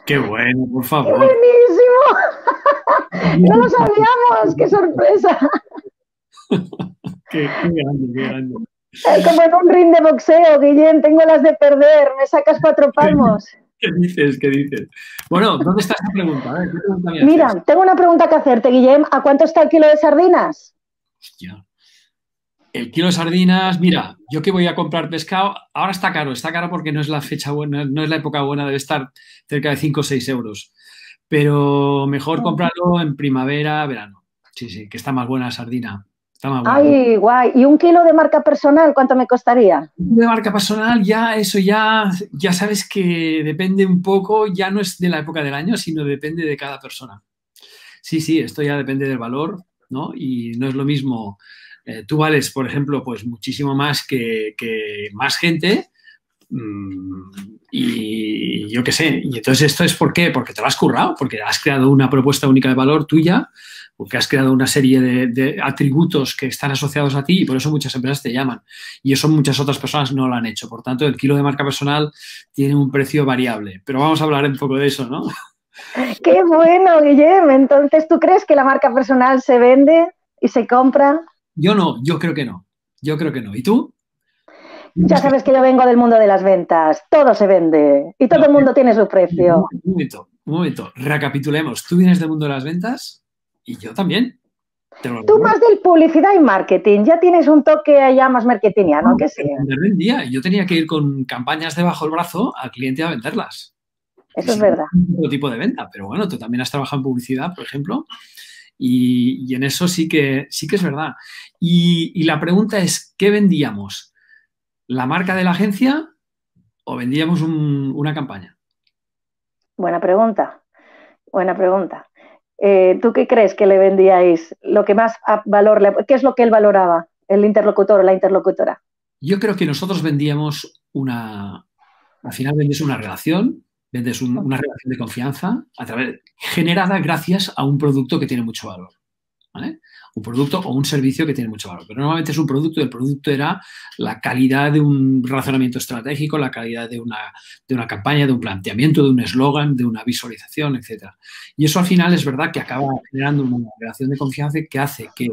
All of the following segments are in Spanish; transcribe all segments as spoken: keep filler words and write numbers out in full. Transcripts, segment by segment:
Qué bueno, por ¡Qué favor. buenísimo! No lo sabíamos, qué sorpresa. Qué, qué grande, qué grande. Como en un ring de boxeo, Guillem, tengo las de perder, me sacas cuatro palmos. ¿Qué dices? ¿Qué dices? Bueno, ¿dónde está esa pregunta? A ver, ¿qué pregunta me haces? Mira, tengo una pregunta que hacerte, Guillem. ¿A cuánto está el kilo de sardinas? Hostia. El kilo de sardinas, mira, yo que voy a comprar pescado, ahora está caro, está caro porque no es la fecha buena, no es la época buena, debe estar cerca de cinco o seis euros. Pero mejor comprarlo en primavera, verano. Sí, sí, que está más buena la sardina. Está más buena. Ay, guay. ¿Y un kilo de marca personal cuánto me costaría? De marca personal, ya eso ya, ya sabes que depende un poco, ya no es de la época del año, sino depende de cada persona. Sí, sí, esto ya depende del valor, ¿no? Y no es lo mismo. Eh, tú vales, por ejemplo, pues muchísimo más que, que más gente. mm, y yo qué sé. Y entonces esto es ¿por qué? Porque te lo has currado, porque has creado una propuesta única de valor tuya, porque has creado una serie de, de atributos que están asociados a ti y por eso muchas empresas te llaman. Y eso muchas otras personas no lo han hecho. Por tanto, el kilo de marca personal tiene un precio variable. Pero vamos a hablar un poco de eso, ¿no? Qué bueno, Guillem. Entonces, ¿tú crees que la marca personal se vende y se compra? Yo no, yo creo que no. Yo creo que no. ¿Y tú? Ya ¿Piensas que sabes que yo vengo del mundo de las ventas. Todo se vende y todo no? el mundo tiene su Un precio. momento, un momento. Recapitulemos. Tú vienes del mundo de las ventas y yo también. Te lo Tú recuerdo. más del publicidad y marketing. Ya tienes un toque allá más marketingiano, que sí. Vender vendía. Yo tenía que ir con campañas debajo del brazo al cliente a venderlas. Y Eso es sí, verdad. otro tipo de venta. Pero bueno, tú también has trabajado en publicidad, por ejemplo, y, y en eso sí que, sí que es verdad. Y, y la pregunta es, ¿qué vendíamos? ¿La marca de la agencia o vendíamos un- una campaña? Buena pregunta. Buena pregunta. Eh, ¿Tú qué crees que le vendíais? Lo que más a valor le, ¿qué es lo que él valoraba? El interlocutor o la interlocutora. Yo creo que nosotros vendíamos una, al final vendes una relación, vendes un- una relación de confianza a través, generada gracias a un producto que tiene mucho valor, ¿vale? Un producto o un servicio que tiene mucho valor. Pero normalmente es un producto y el producto era la calidad de un razonamiento estratégico, la calidad de una, de una campaña, de un planteamiento, de un eslogan, de una visualización, etcétera. Y eso al final es verdad que acaba generando una relación de confianza que hace que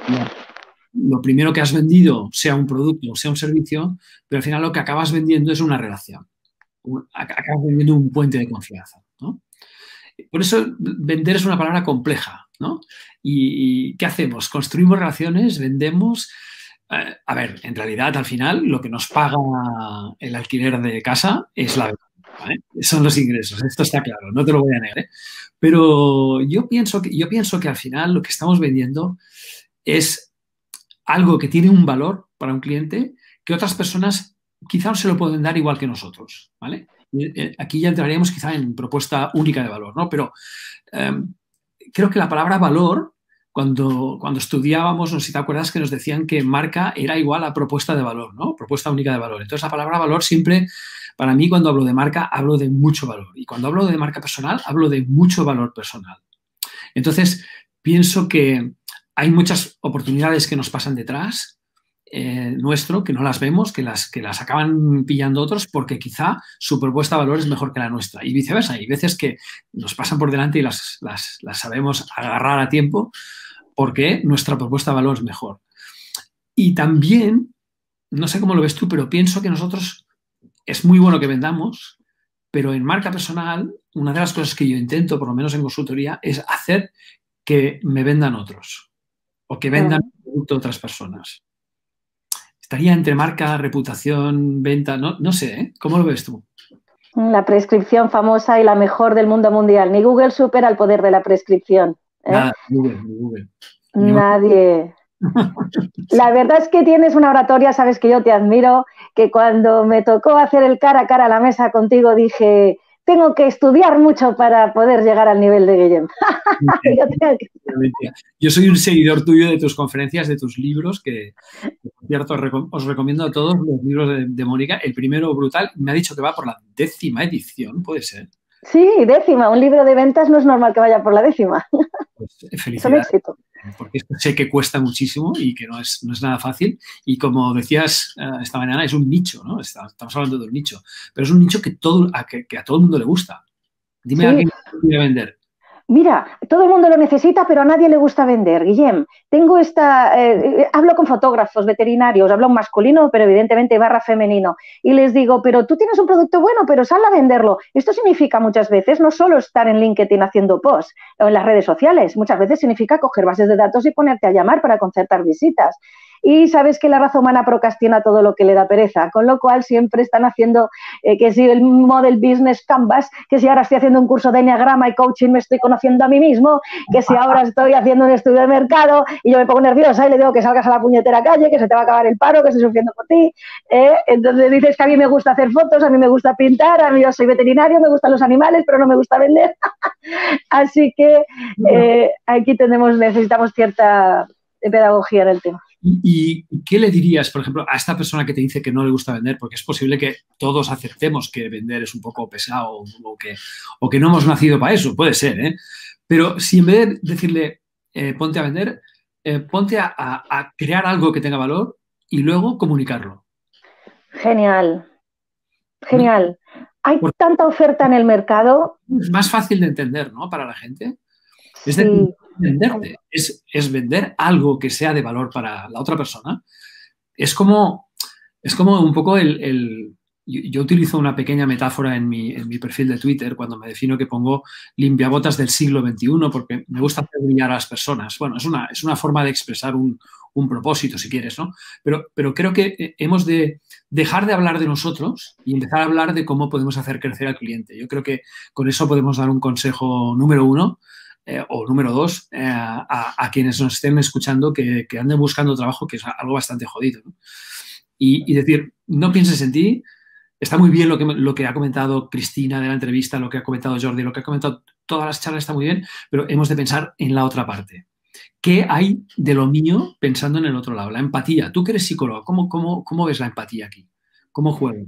lo primero que has vendido sea un producto o sea un servicio, pero al final lo que acabas vendiendo es una relación. Un- acabas vendiendo un puente de confianza, ¿no? Por eso vender es una palabra compleja, ¿no? ¿Y, y qué hacemos? Construimos relaciones, vendemos. Eh, a ver, en realidad, al final, lo que nos paga el alquiler de casa es la venta, ¿vale? Son los ingresos, esto está claro, no te lo voy a negar, ¿eh? Pero yo pienso que, yo pienso que al final lo que estamos vendiendo es algo que tiene un valor para un cliente que otras personas quizá no se lo pueden dar igual que nosotros, ¿vale? Y, eh, aquí ya entraríamos quizá en propuesta única de valor, ¿no? Pero eh, creo que la palabra valor, cuando, cuando estudiábamos, no sé si te acuerdas que nos decían que marca era igual a propuesta de valor, ¿no? Propuesta única de valor. Entonces la palabra valor siempre, para mí, cuando hablo de marca, hablo de mucho valor. Y cuando hablo de marca personal, hablo de mucho valor personal. Entonces, pienso que hay muchas oportunidades que nos pasan detrás eh, nuestro, que no las vemos, que las, que las acaban pillando otros porque quizá su propuesta de valor es mejor que la nuestra. Y viceversa, hay veces que nos pasan por delante y las, las, las sabemos agarrar a tiempo porque nuestra propuesta de valor es mejor. Y también, no sé cómo lo ves tú, pero pienso que nosotros es muy bueno que vendamos, pero en marca personal, una de las cosas que yo intento, por lo menos en consultoría, es hacer que me vendan otros o que vendan Uh-huh. el producto de otras personas. Estaría entre marca, reputación, venta, no, no sé, ¿eh? ¿Cómo lo ves tú? La prescripción famosa y la mejor del mundo mundial. Ni Google supera el poder de la prescripción, ¿eh? Nada, Google, Google. Ni un... Nadie. La verdad es que tienes una oratoria, sabes que yo te admiro, que cuando me tocó hacer el cara a cara a la mesa contigo dije, tengo que estudiar mucho para poder llegar al nivel de Guillem. Yo, tengo que... Yo soy un seguidor tuyo de tus conferencias, de tus libros, que, por cierto, os recomiendo a todos los libros de, de Mónica. El primero, brutal, me ha dicho que va por la décima edición, puede ser. Sí, décima. Un libro de ventas no es normal que vaya por la décima. Pues Es un felicidades, éxito. porque sé que cuesta muchísimo y que no es, no es nada fácil. Y como decías uh, esta mañana, es un nicho, ¿no? Está, estamos hablando de un nicho, pero es un nicho que, todo, a, que, que a todo el mundo le gusta. Dime a quién quiere vender. Mira, todo el mundo lo necesita, pero a nadie le gusta vender. Guillem, tengo esta, eh, hablo con fotógrafos, veterinarios, hablo en masculino, pero evidentemente barra femenino, y les digo, pero tú tienes un producto bueno, pero sal a venderlo. Esto significa muchas veces no solo estar en LinkedIn haciendo posts o en las redes sociales, muchas veces significa coger bases de datos y ponerte a llamar para concertar visitas. Y sabes que la raza humana procrastina todo lo que le da pereza, con lo cual siempre están haciendo eh, que si el Model Business Canvas, que si ahora estoy haciendo un curso de enneagrama y coaching me estoy conociendo a mí mismo, que si ahora estoy haciendo un estudio de mercado y yo me pongo nerviosa y le digo que salgas a la puñetera calle, que se te va a acabar el paro, que estoy sufriendo por ti. ¿eh? Entonces dices que a mí me gusta hacer fotos, a mí me gusta pintar, a mí yo soy veterinario, me gustan los animales, pero no me gusta vender. Así que eh, aquí tenemos, necesitamos cierta pedagogía en el tema. ¿Y qué le dirías, por ejemplo, a esta persona que te dice que no le gusta vender? Porque es posible que todos aceptemos que vender es un poco pesado o que, o que no hemos nacido para eso, puede ser, ¿eh? Pero si en vez de decirle eh, ponte a vender, eh, ponte a, a, a crear algo que tenga valor y luego comunicarlo. Genial, genial. ¿No? Hay Porque tanta oferta en el mercado. Es más fácil de entender, ¿no? Para la gente. Es decir, sí. venderte, es, es vender algo que sea de valor para la otra persona. Es como, es como un poco el... el yo, yo utilizo una pequeña metáfora en mi, en mi perfil de Twitter cuando me defino que pongo limpiabotas del siglo veintiuno porque me gusta hacer brillar a las personas. Bueno, es una, es una forma de expresar un, un propósito, si quieres, ¿no? Pero, pero creo que hemos de dejar de hablar de nosotros y empezar a hablar de cómo podemos hacer crecer al cliente. Yo creo que con eso podemos dar un consejo número uno. Eh, o número dos, eh, a, a quienes nos estén escuchando que, que anden buscando trabajo, que es algo bastante jodido, ¿no? Y, y decir, no pienses en ti. Está muy bien lo que, lo que ha comentado Cristina de la entrevista, lo que ha comentado Jordi, lo que ha comentado todas las charlas está muy bien, pero hemos de pensar en la otra parte. ¿Qué hay de lo mío pensando en el otro lado? La empatía. Tú que eres psicólogo, ¿cómo, cómo, cómo ves la empatía aquí? ¿Cómo juega?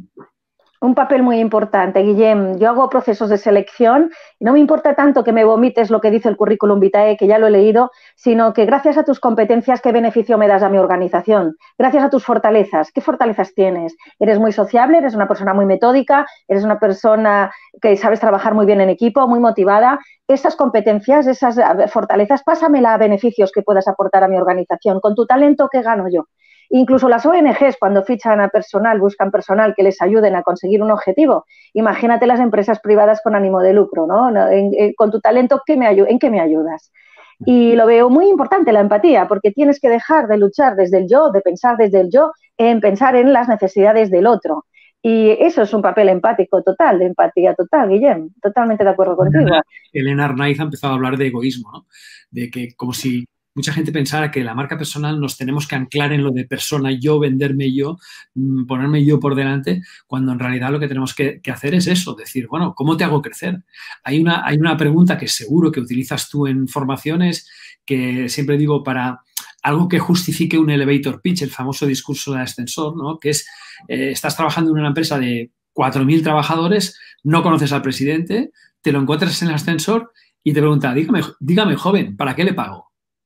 Un papel muy importante, Guillem. Yo hago procesos de selección y no me importa tanto que me vomites lo que dice el currículum vitae, que ya lo he leído, sino que gracias a tus competencias, ¿qué beneficio me das a mi organización? Gracias a tus fortalezas, ¿qué fortalezas tienes? ¿Eres muy sociable? ¿Eres una persona muy metódica? ¿Eres una persona que sabes trabajar muy bien en equipo, muy motivada? Esas competencias, esas fortalezas, pásamela a beneficios que puedas aportar a mi organización. Con tu talento, ¿qué gano yo? Incluso las O N Ges, cuando fichan a personal, buscan personal que les ayuden a conseguir un objetivo. Imagínate las empresas privadas con ánimo de lucro, ¿no? En, en, con tu talento, ¿qué me, ¿en qué me ayudas? Y lo veo muy importante, la empatía, porque tienes que dejar de luchar desde el yo, de pensar desde el yo, en pensar en las necesidades del otro. Y eso es un papel empático total, de empatía total, Guillem. Totalmente de acuerdo contigo. Elena Arnaiz ha empezado a hablar de egoísmo, ¿no? De que como si mucha gente pensara que la marca personal nos tenemos que anclar en lo de persona, yo, venderme yo, ponerme yo por delante, cuando en realidad lo que tenemos que, que hacer es eso, decir, bueno, ¿cómo te hago crecer? Hay una, hay una pregunta que seguro que utilizas tú en formaciones, que siempre digo para algo que justifique un elevator pitch, el famoso discurso de ascensor, ¿no? Que es, eh, estás trabajando en una empresa de cuatro mil trabajadores, no conoces al presidente, te lo encuentras en el ascensor y te pregunta, dígame, dígame joven, ¿para qué le pago?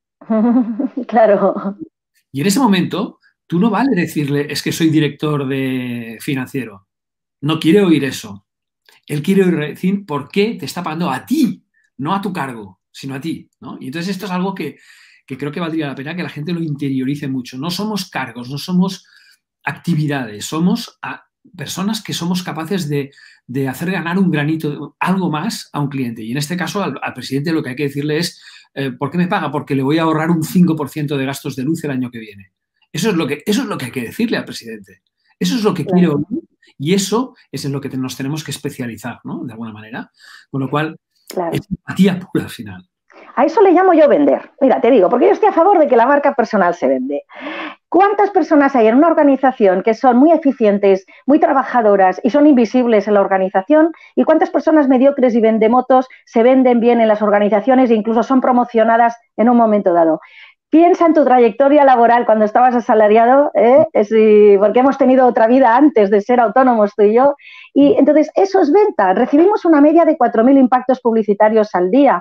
Claro. Y en ese momento, tú no vale decirle, es que soy director de financiero. No quiere oír eso. Él quiere oír decir por qué te está pagando a ti, no a tu cargo, sino a ti, ¿no? Y entonces esto es algo que, que creo que valdría la pena que la gente lo interiorice mucho. No somos cargos, no somos actividades, somos a personas que somos capaces de, de hacer ganar un granito, algo más a un cliente. Y en este caso, al, al presidente lo que hay que decirle es, Eh, ¿por qué me paga? Porque le voy a ahorrar un cinco por ciento de gastos de luz el año que viene. Eso es lo que, eso es lo que hay que decirle al presidente. Eso es lo que quiere oír y eso es en lo que te, nos tenemos que especializar, ¿no? De alguna manera. Con lo cual, claro, es empatía pura al final. A eso le llamo yo vender. Mira, te digo, porque yo estoy a favor de que la marca personal se vende. ¿Cuántas personas hay en una organización que son muy eficientes, muy trabajadoras y son invisibles en la organización? ¿Y cuántas personas mediocres y vendemotos se venden bien en las organizaciones e incluso son promocionadas en un momento dado? Piensa en tu trayectoria laboral cuando estabas asalariado, ¿eh? Sí, porque hemos tenido otra vida antes de ser autónomos tú y yo. Y entonces eso es venta. Recibimos una media de cuatro mil impactos publicitarios al día.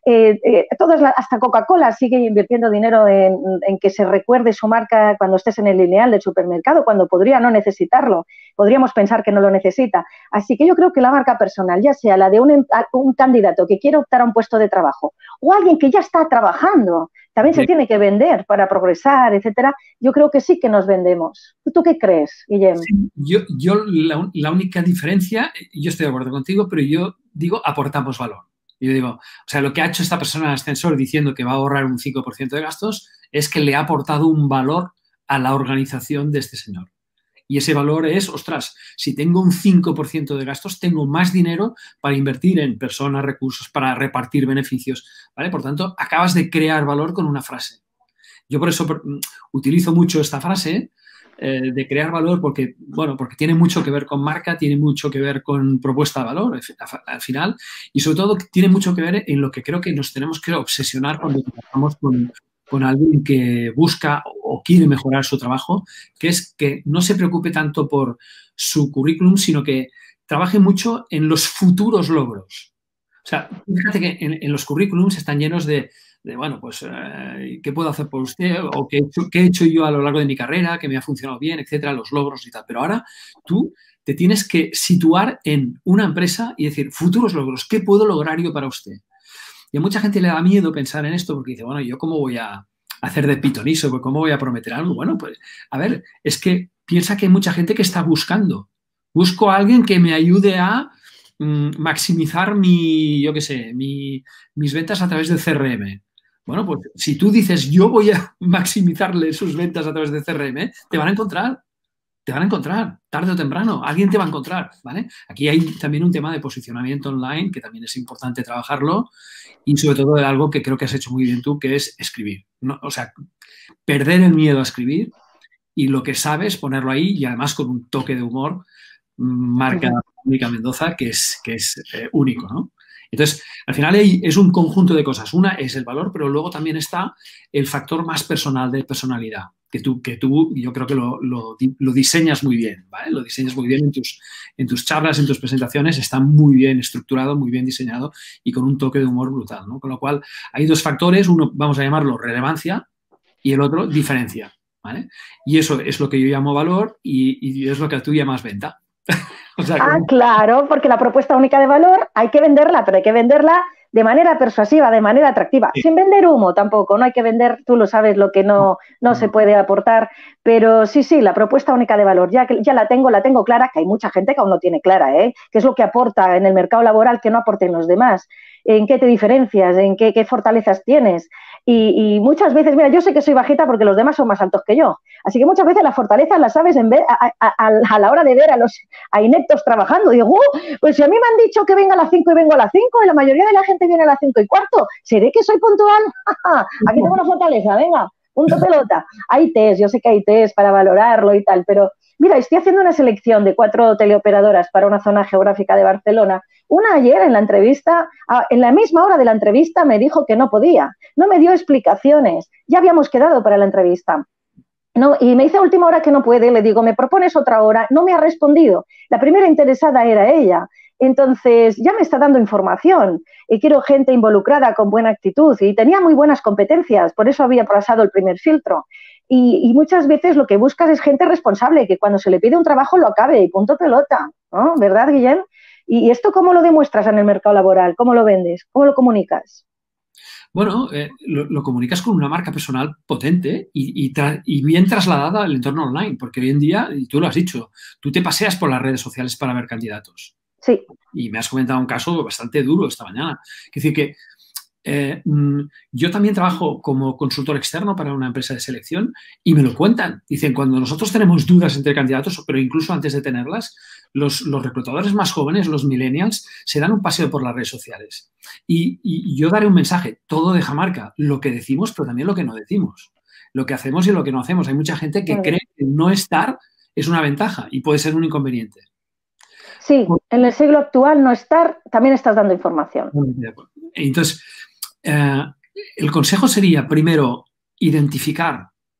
eh, eh, todas la, hasta Coca-Cola sigue invirtiendo dinero en, en que se recuerde su marca cuando estés en el lineal del supermercado, cuando podría no necesitarlo. Podríamos pensar que no lo necesita. Así que yo creo que la marca personal, ya sea la de un, un candidato que quiere optar a un puesto de trabajo o alguien que ya está trabajando, también se tiene que vender para progresar, etcétera. Yo creo que sí que nos vendemos. ¿Tú qué crees, Guillem? Sí, yo, yo la, la única diferencia, yo estoy de acuerdo contigo, pero yo digo aportamos valor. Yo digo, o sea, lo que ha hecho esta persona en el ascensor diciendo que va a ahorrar un cinco por ciento de gastos es que le ha aportado un valor a la organización de este señor. Y ese valor es, ostras, si tengo un cinco por ciento de gastos, tengo más dinero para invertir en personas, recursos, para repartir beneficios, ¿vale? Por tanto, acabas de crear valor con una frase. Yo por eso utilizo mucho esta frase eh, de crear valor porque, bueno, porque tiene mucho que ver con marca, tiene mucho que ver con propuesta de valor al final y sobre todo tiene mucho que ver en lo que creo que nos tenemos que obsesionar cuando trabajamos con, con alguien que busca o quiere mejorar su trabajo, que es que no se preocupe tanto por su currículum, sino que trabaje mucho en los futuros logros. O sea, fíjate que en, en los currículums están llenos de, de bueno, pues, eh, ¿qué puedo hacer por usted? O ¿qué he, hecho, ¿qué he hecho yo a lo largo de mi carrera? ¿Que me ha funcionado bien? Etcétera, los logros y tal. Pero ahora tú te tienes que situar en una empresa y decir, futuros logros, ¿qué puedo lograr yo para usted? Y a mucha gente le da miedo pensar en esto porque dice, bueno, ¿yo cómo voy a hacer de pitoniso? ¿Cómo voy a prometer algo? Bueno, pues, a ver, es que piensa que hay mucha gente que está buscando. Busco a alguien que me ayude a mmm, maximizar mi, yo qué sé, mi, mis ventas a través del C R M. Bueno, pues si tú dices, yo voy a maximizarle sus ventas a través del C R M, te van a encontrar. Te van a encontrar, tarde o temprano, alguien te va a encontrar, ¿vale? Aquí hay también un tema de posicionamiento online que también es importante trabajarlo y sobre todo de algo que creo que has hecho muy bien tú, que es escribir. ¿No? O sea, perder el miedo a escribir y lo que sabes ponerlo ahí y además con un toque de humor marca Mónica Mendoza que es, que es eh, único, ¿no? Entonces, al final es un conjunto de cosas. Una es el valor, pero luego también está el factor más personal de personalidad, que tú, que tú yo creo que lo, lo, lo diseñas muy bien, ¿vale? Lo diseñas muy bien en tus, en tus charlas, en tus presentaciones, está muy bien estructurado, muy bien diseñado y con un toque de humor brutal, ¿no? Con lo cual, hay dos factores, uno vamos a llamarlo relevancia y el otro diferencia, ¿vale? Y eso es lo que yo llamo valor y, y es lo que tú llamas venta. O sea, ah, claro, porque la propuesta única de valor hay que venderla, pero hay que venderla de manera persuasiva, de manera atractiva, sí. Sin vender humo tampoco, no hay que vender, tú lo sabes, lo que no, no, no se puede aportar, pero sí, sí, la propuesta única de valor, ya, ya la tengo, la tengo clara, que hay mucha gente que aún no tiene clara, ¿eh? ¿Qué es lo que aporta en el mercado laboral que no aporten los demás? ¿En qué te diferencias? ¿En qué, qué fortalezas tienes? Y, y muchas veces, mira, yo sé que soy bajita porque los demás son más altos que yo, así que muchas veces las fortalezas las sabes en ver, a, a, a, a la hora de ver a los a ineptos trabajando. Digo, uh, pues si a mí me han dicho que venga a las cinco y vengo a las cinco y la mayoría de la gente viene a las cinco y cuarto, ¿seré que soy puntual? Aquí tengo una fortaleza, venga, punto pelota. Hay test, yo sé que hay test para valorarlo y tal, pero mira, estoy haciendo una selección de cuatro teleoperadoras para una zona geográfica de Barcelona. Una ayer en la entrevista, en la misma hora de la entrevista me dijo que no podía, no me dio explicaciones, ya habíamos quedado para la entrevista. No, y me dice a última hora que no puede, le digo, ¿me propones otra hora? No me ha respondido. La primera interesada era ella. Entonces, ya me está dando información y quiero gente involucrada con buena actitud y tenía muy buenas competencias, por eso había pasado el primer filtro. Y, y muchas veces lo que buscas es gente responsable, que cuando se le pide un trabajo lo acabe y punto pelota, ¿no? ¿Verdad, Guillem? ¿Y esto cómo lo demuestras en el mercado laboral? ¿Cómo lo vendes? ¿Cómo lo comunicas? Bueno, eh, lo, lo comunicas con una marca personal potente y, y, tra y bien trasladada al entorno online, porque hoy en día, y tú lo has dicho, tú te paseas por las redes sociales para ver candidatos. Sí. Y me has comentado un caso bastante duro esta mañana. Es decir, que eh, yo también trabajo como consultor externo para una empresa de selección y me lo cuentan. Dicen, cuando nosotros tenemos dudas entre candidatos, pero incluso antes de tenerlas, los, los reclutadores más jóvenes, los millennials, se dan un paseo por las redes sociales. Y, y yo daré un mensaje, todo deja marca, lo que decimos, pero también lo que no decimos. Lo que hacemos y lo que no hacemos. Hay mucha gente que cree que no estar es una ventaja y puede ser un inconveniente. Sí, en el siglo actual no estar, también estás dando información. Entonces, eh, el consejo sería, primero, identificar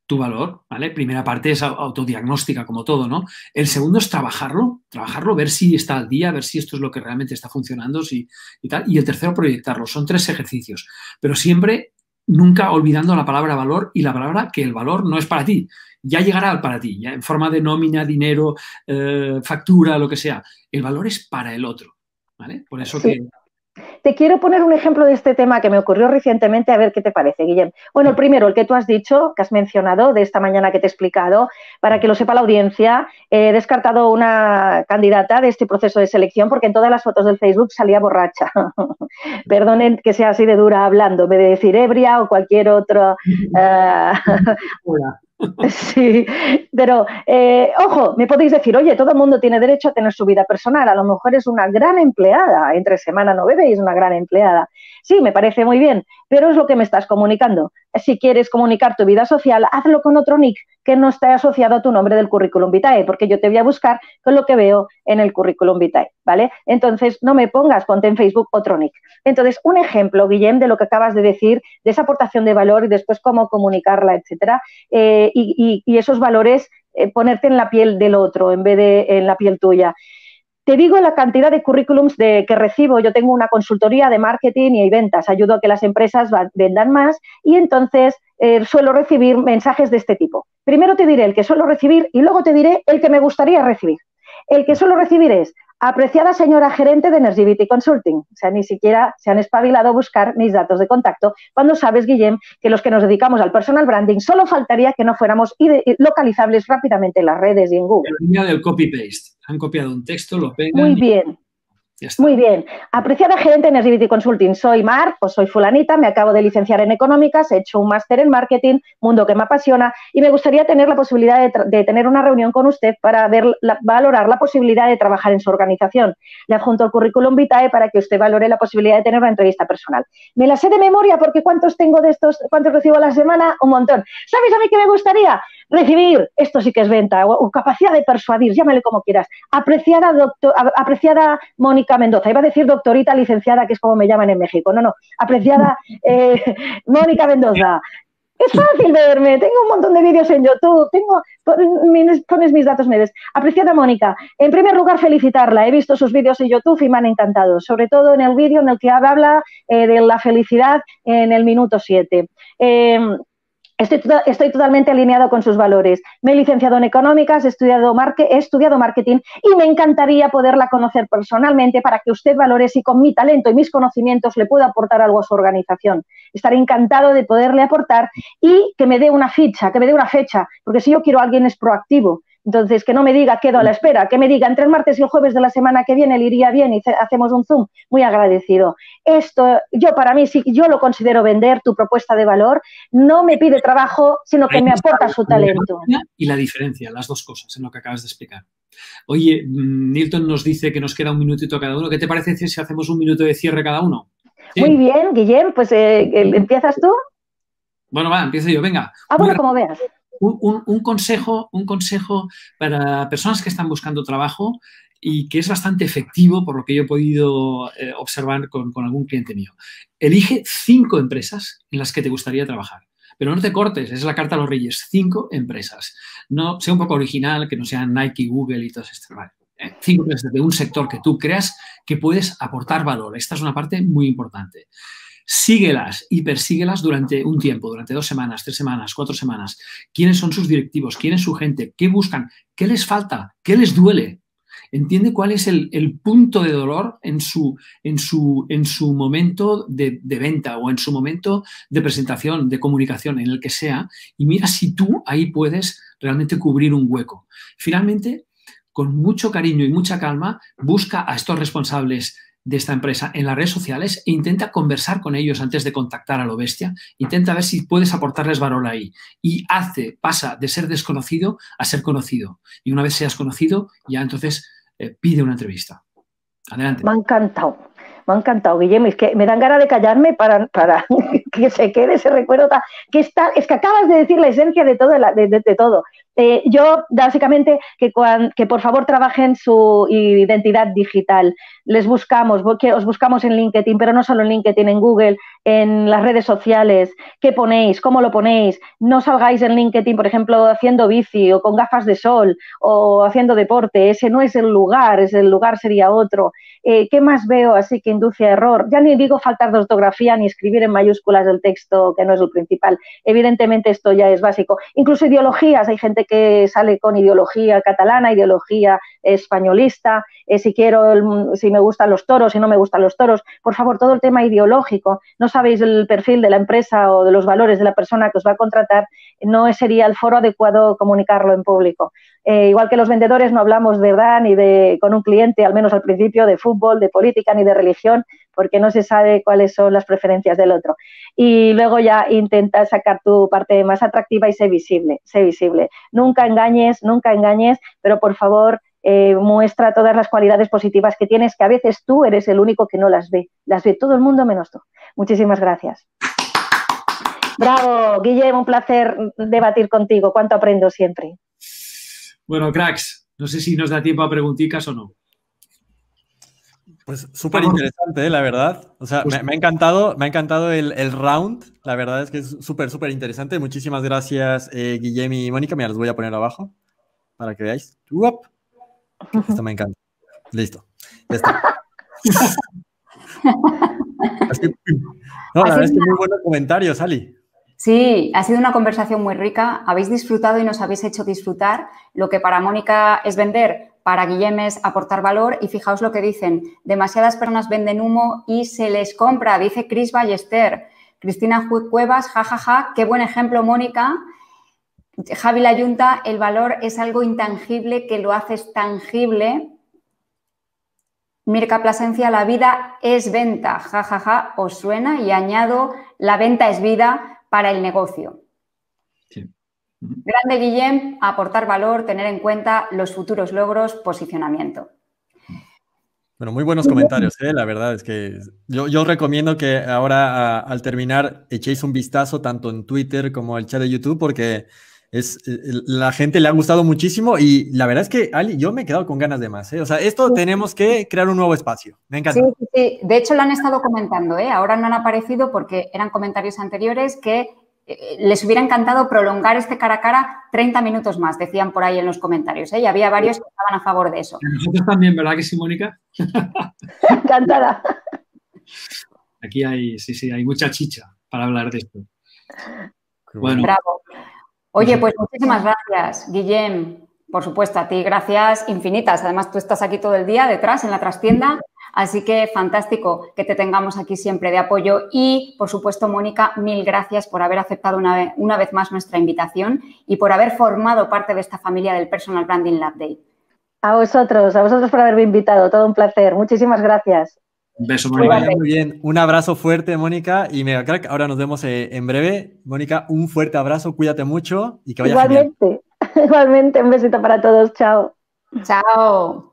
tu valor, ¿vale? Primera parte es autodiagnóstica, como todo, ¿no? El segundo es trabajarlo, trabajarlo, ver si está al día, ver si esto es lo que realmente está funcionando, si, y tal. Y el tercero, proyectarlo. Son tres ejercicios, pero siempre, nunca olvidando la palabra valor y la palabra que el valor no es para ti. Ya llegará para ti, ya en forma de nómina, dinero, eh, factura, lo que sea. El valor es para el otro, ¿vale? Por eso sí. que... Te quiero poner un ejemplo de este tema que me ocurrió recientemente, a ver qué te parece, Guillem. Bueno, el primero, el que tú has dicho, que has mencionado, de esta mañana que te he explicado, para que lo sepa la audiencia, he descartado una candidata de este proceso de selección porque en todas las fotos del Facebook salía borracha. Perdonen que sea así de dura hablando, en vez de decir ebria o cualquier otro... Uh... Hola. Sí, pero eh, ojo, me podéis decir, oye, todo el mundo tiene derecho a tener su vida personal, a lo mejor es una gran empleada, entre semana no bebe y es una gran empleada. Sí, me parece muy bien, pero es lo que me estás comunicando. Si quieres comunicar tu vida social, hazlo con otro nick que no esté asociado a tu nombre del currículum vitae, porque yo te voy a buscar con lo que veo en el currículum vitae, ¿vale? Entonces, no me pongas, ponte en Facebook otro nick. Entonces, un ejemplo, Guillem, de lo que acabas de decir, de esa aportación de valor y después cómo comunicarla, etcétera, eh, y, y, y esos valores, eh, ponerte en la piel del otro en vez de en la piel tuya. Te digo la cantidad de currículums de, que recibo. Yo tengo una consultoría de marketing y ventas. Ayudo a que las empresas vendan más y entonces eh, suelo recibir mensajes de este tipo. Primero te diré el que suelo recibir y luego te diré el que me gustaría recibir. El que suelo recibir es: apreciada señora gerente de Energivity Consulting. O sea, ni siquiera se han espabilado a buscar mis datos de contacto, cuando sabes, Guillem, que los que nos dedicamos al personal branding solo faltaría que no fuéramos localizables rápidamente en las redes y en Google. El día del copy-paste. Han copiado un texto, lo pegan. Muy bien. Muy bien. Apreciada gerente en Energivity Consulting, soy Mar, pues soy fulanita, me acabo de licenciar en económicas, he hecho un máster en marketing, mundo que me apasiona, y me gustaría tener la posibilidad de, de tener una reunión con usted para ver la, valorar la posibilidad de trabajar en su organización. Le adjunto el currículum vitae para que usted valore la posibilidad de tener una entrevista personal. Me la sé de memoria porque ¿cuántos tengo de estos? ¿Cuántos recibo a la semana? Un montón. ¿Sabes a mí qué me gustaría? Recibir, esto sí que es venta, o, o capacidad de persuadir, llámale como quieras. Apreciada, doctor, apreciada Mónica Mendoza, iba a decir doctorita licenciada, que es como me llaman en México, no, no, apreciada eh, Mónica Mendoza. Es fácil verme, tengo un montón de vídeos en YouTube, tengo, pones, pones mis datos, me ves. Apreciada Mónica, en primer lugar felicitarla, he visto sus vídeos en YouTube y me han encantado, sobre todo en el vídeo en el que habla eh, de la felicidad en el minuto siete. Eh, Estoy, estoy totalmente alineado con sus valores. Me he licenciado en económicas, he estudiado, marque, he estudiado marketing y me encantaría poderla conocer personalmente para que usted valore si con mi talento y mis conocimientos le puedo aportar algo a su organización. Estaré encantado de poderle aportar y que me dé una ficha, que me dé una fecha, porque si yo quiero a alguien es proactivo. Entonces, que no me diga, quedo a la espera, que me diga, entre el martes y el jueves de la semana que viene le iría bien y hacemos un Zoom. Muy agradecido. Esto, yo para mí, si yo lo considero vender, tu propuesta de valor, no me pide trabajo, sino que me aporta su talento. Y la diferencia, las dos cosas en lo que acabas de explicar. Oye, Nilton nos dice que nos queda un minutito cada uno. ¿Qué te parece si hacemos un minuto de cierre cada uno? ¿Sí? Muy bien, Guillem, pues eh, ¿empiezas tú? Bueno, va, empiezo yo, venga. Ah, bueno, como veas. Un, un, un, consejo, un consejo para personas que están buscando trabajo y que es bastante efectivo por lo que yo he podido eh, observar con, con algún cliente mío. Elige cinco empresas en las que te gustaría trabajar. Pero no te cortes, es la carta a los reyes. Cinco empresas. No, sea un poco original, que no sean Nike, Google y todas estas. Vale. Eh, cinco empresas de un sector que tú creas que puedes aportar valor. Esta es una parte muy importante. Síguelas y persíguelas durante un tiempo, durante dos semanas, tres semanas, cuatro semanas. ¿Quiénes son sus directivos? ¿Quién es su gente? ¿Qué buscan? ¿Qué les falta? ¿Qué les duele? Entiende cuál es el, el punto de dolor en su, en su, en su momento de, de venta o en su momento de presentación, de comunicación, en el que sea, y mira si tú ahí puedes realmente cubrir un hueco. Finalmente, con mucho cariño y mucha calma, busca a estos responsables de esta empresa en las redes sociales e intenta conversar con ellos antes de contactar a lo bestia. Intenta ver si puedes aportarles valor ahí. Y hace, pasa de ser desconocido a ser conocido. Y una vez seas conocido, ya entonces eh, pide una entrevista. Adelante. Me ha encantado. Me ha encantado, Guillem. Es que me dan ganas de callarme para, para, que se quede ese recuerdo, que está, es que acabas de decir la esencia de todo. De, de, de todo. Eh, yo, básicamente, que, cuan, que por favor trabajen su identidad digital. Les buscamos, os buscamos en LinkedIn, pero no solo en LinkedIn, en Google, en las redes sociales. ¿Qué ponéis? ¿Cómo lo ponéis? No salgáis en LinkedIn, por ejemplo, haciendo bici o con gafas de sol o haciendo deporte. Ese no es el lugar, ese el lugar sería otro. Eh, ¿Qué más veo así que induce a error? Ya ni digo faltas de ortografía ni escribir en mayúsculas el texto, que no es el principal. Evidentemente esto ya es básico. Incluso ideologías, hay gente que sale con ideología catalana, ideología españolista, eh, si quiero, el, si me gustan los toros, si no me gustan los toros. Por favor, todo el tema ideológico, no sabéis el perfil de la empresa o de los valores de la persona que os va a contratar, no sería el foro adecuado comunicarlo en público. Eh, igual que los vendedores no hablamos de verdad ni de con un cliente, al menos al principio, de fútbol, de política ni de religión, porque no se sabe cuáles son las preferencias del otro. Y luego ya intenta sacar tu parte más atractiva y sé visible, sé visible. Nunca engañes, nunca engañes, pero por favor eh, muestra todas las cualidades positivas que tienes, que a veces tú eres el único que no las ve. Las ve todo el mundo menos tú. Muchísimas gracias. Bravo, Guillem, un placer debatir contigo. Cuánto aprendo siempre. Bueno, cracks, no sé si nos da tiempo a preguntitas o no. Pues súper interesante, ¿eh? La verdad. O sea, me, me ha encantado, me ha encantado el, el round. La verdad es que es súper, súper interesante. Muchísimas gracias, eh, Guillem y Mónica. Me los voy a poner abajo para que veáis. Uop. Esto me encanta. Listo. Ya está. Así, no, la verdad es que muy buenos comentarios, Ali. Sí, ha sido una conversación muy rica. Habéis disfrutado y nos habéis hecho disfrutar. Lo que para Mónica es vender, para Guillem es aportar valor. Y fijaos lo que dicen. Demasiadas personas venden humo y se les compra, dice Cris Ballester. Cristina Cuevas, jajaja, ja, ja. Qué buen ejemplo, Mónica. Javi Layunta, el valor es algo intangible que lo haces tangible. Mirka Plasencia, la vida es venta, jajaja, ja, ja. Os suena. Y añado, la venta es vida para el negocio. Sí. Uh-huh. Grande, Guillem, aportar valor, tener en cuenta los futuros logros, posicionamiento. Bueno, muy buenos comentarios, ¿eh? La verdad es que yo, yo recomiendo que ahora a, al terminar echéis un vistazo tanto en Twitter como el chat de YouTube porque es, la gente le ha gustado muchísimo y la verdad es que, Ali, yo me he quedado con ganas de más, ¿eh? O sea, esto sí. Tenemos que crear un nuevo espacio. Me encanta. Sí, sí, sí. De hecho, lo han estado comentando, ¿eh? Ahora no han aparecido porque eran comentarios anteriores que eh, les hubiera encantado prolongar este cara a cara treinta minutos más, decían por ahí en los comentarios, ¿eh? Y había varios que estaban a favor de eso. Nosotros también, ¿verdad que sí, Mónica? Encantada. Aquí hay, sí, sí, hay mucha chicha para hablar de esto. Bueno. Bravo. Oye, pues muchísimas gracias, Guillem. Por supuesto, a ti gracias infinitas. Además, tú estás aquí todo el día detrás en la trastienda, así que fantástico que te tengamos aquí siempre de apoyo. Y, por supuesto, Mónica, mil gracias por haber aceptado una vez, una vez más nuestra invitación y por haber formado parte de esta familia del Personal Branding Lab Day. A vosotros, a vosotros por haberme invitado. Todo un placer. Muchísimas gracias. Un beso, Mónica. Muy bien, un abrazo fuerte, Mónica, y mega crack, ahora nos vemos eh, en breve. Mónica, un fuerte abrazo, cuídate mucho y que vaya Igualmente, genial. Igualmente, un besito para todos, chao. Chao.